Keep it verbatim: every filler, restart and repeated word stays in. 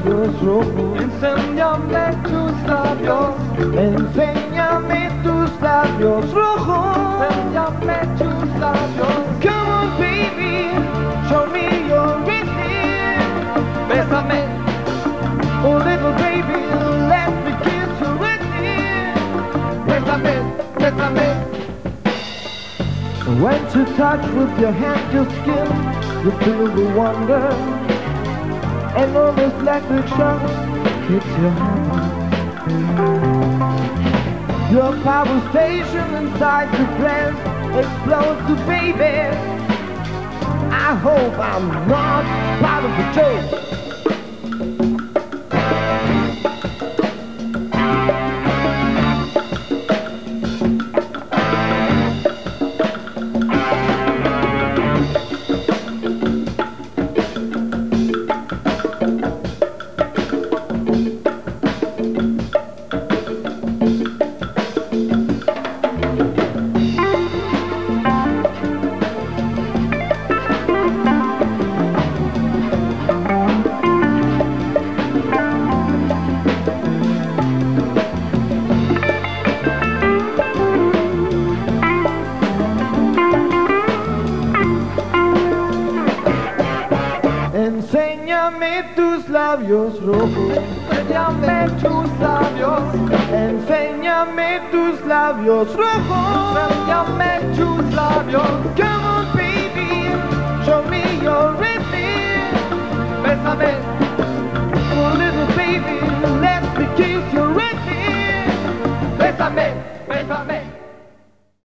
labios rojos. Enséñame tus labios. Enséñame tus labios rojos. Enséñame tus labios. Come on, baby, show me your rhythm. Bésame. Oh, little baby, let me kiss your rhythm. Bésame, bésame. When to touch with your hand your skin, you feel the wonder. Enormous electric shocks hit your heart. Your power station inside the breast explodes to baby. I hope I'm not part of the joke. Enséñame tus labios rojos. Enséñame tus labios. Enséñame tus labios rojos. Enséñame tus labios. Come on, baby, show me your rhythm. Bésame. Oh, little baby, let me kiss your rhythm. Bésame.